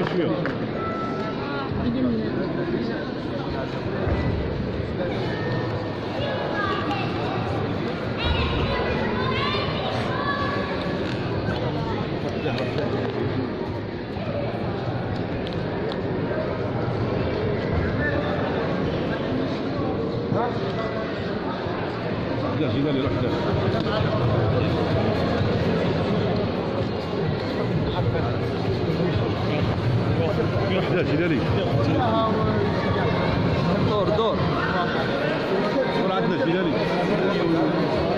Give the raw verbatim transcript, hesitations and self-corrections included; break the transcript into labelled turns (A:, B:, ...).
A: شويه. لا جيلاني روح دار. روح دار جيلاني. دور دور. دور عندنا جيلاني.